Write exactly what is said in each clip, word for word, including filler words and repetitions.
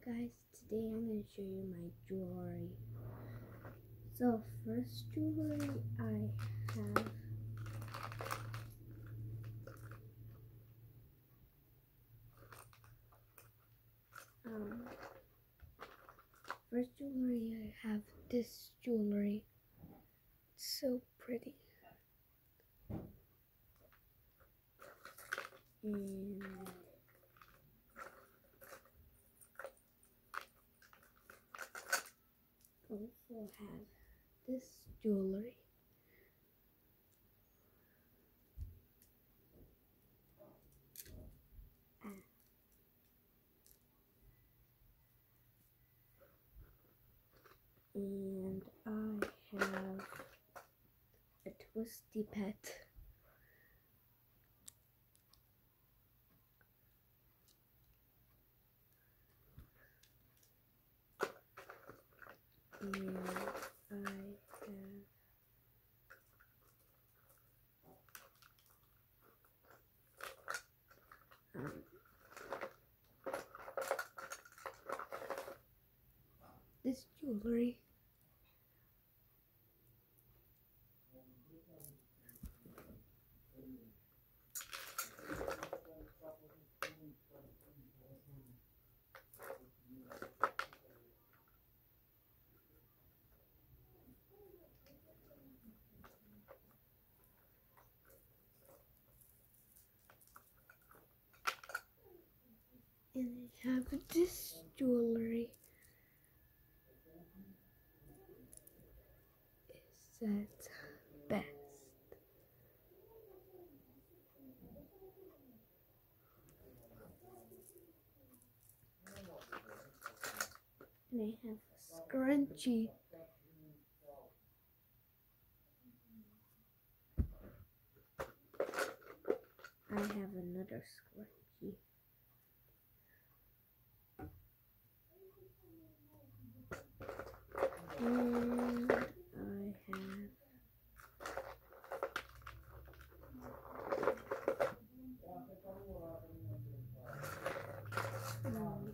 guys, today I'm going to show you my jewelry. So first jewelry I have um first jewelry I have this jewelry. It's so pretty. And also have this jewelry. Ah. And I have a twisty pet. And I have um, this jewelry. And I have this jewelry. It says best. And I have a scrunchie. I have another scrunchie. And I have um,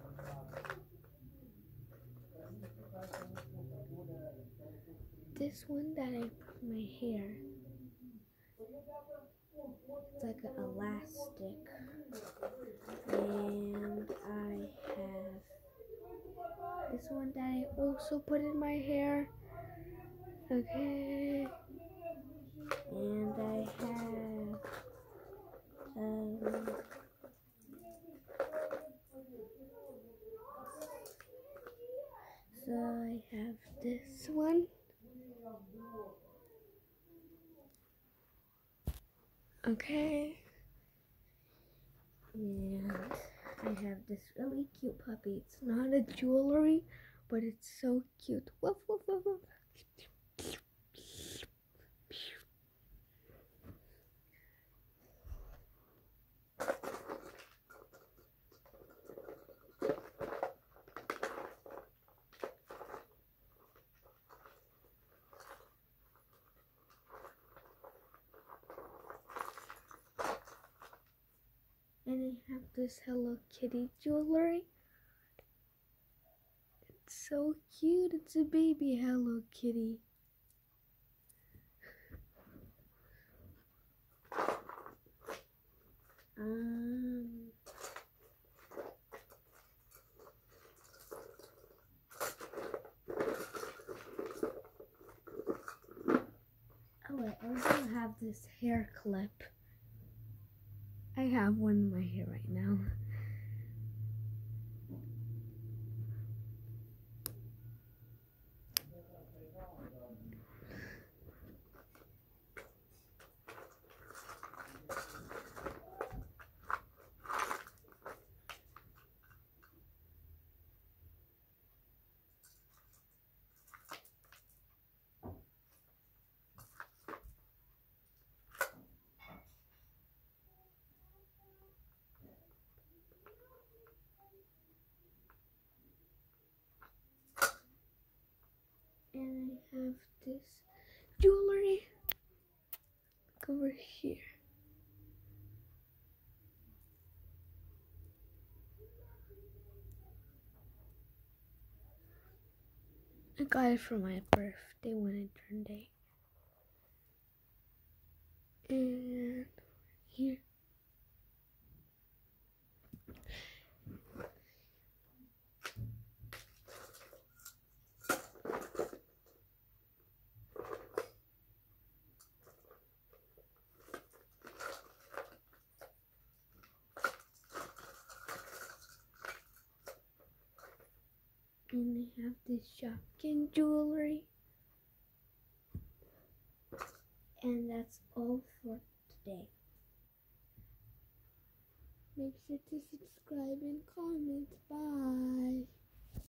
this one that I put my hair. It's like an elastic. And I have this one that I also put in my hair. Okay. And I have um so I have this one. Okay. And I have this really cute puppy. It's not a jewelry, but it's so cute. Woof, woof, woof, woof. And I have this Hello Kitty jewelry. It's so cute. It's a baby Hello Kitty. Um, oh, I also have this hair clip. I have one in my hair right now. And I have this jewelry. Look over here. I got it for my birthday when it turned eight. And here. And they have this Shopkin jewelry. And that's all for today. Make sure to subscribe and comment. Bye.